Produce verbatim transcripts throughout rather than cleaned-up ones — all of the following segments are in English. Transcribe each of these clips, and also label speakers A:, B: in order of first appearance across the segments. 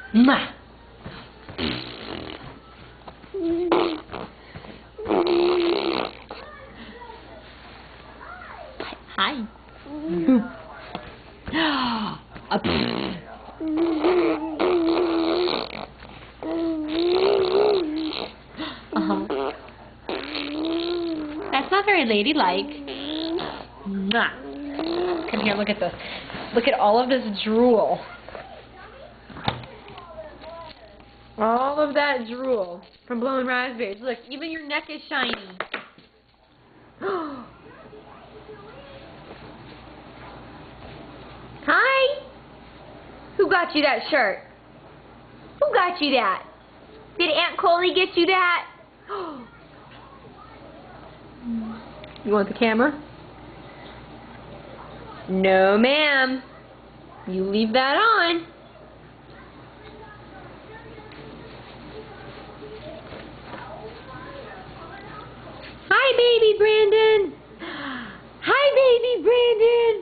A: Mwah. Hi. Boop. Up. Uh-huh. That's not very ladylike. Mwah. Come here, look at this. Look at all of this drool. All of that drool from blowing raspberries. Look, even your neck is shiny. Hi. Who got you that shirt? Who got you that? Did Aunt Coley get you that? You want the camera? No, ma'am. You leave that on. Hi, baby Brandon. Hi, baby Brandon.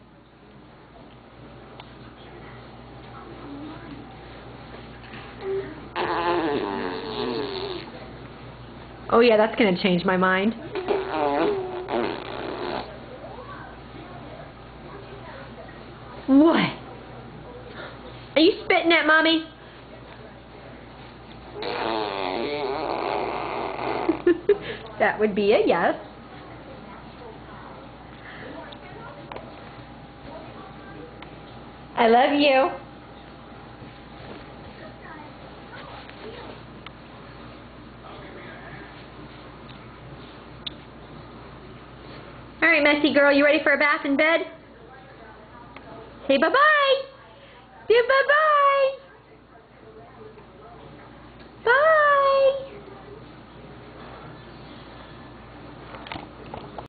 A: Oh yeah, that's gonna change my mind. What? Are you spitting at Mommy? That would be a yes. I love you. All right, messy girl, you ready for a bath in bed? Say bye-bye. Say bye-bye.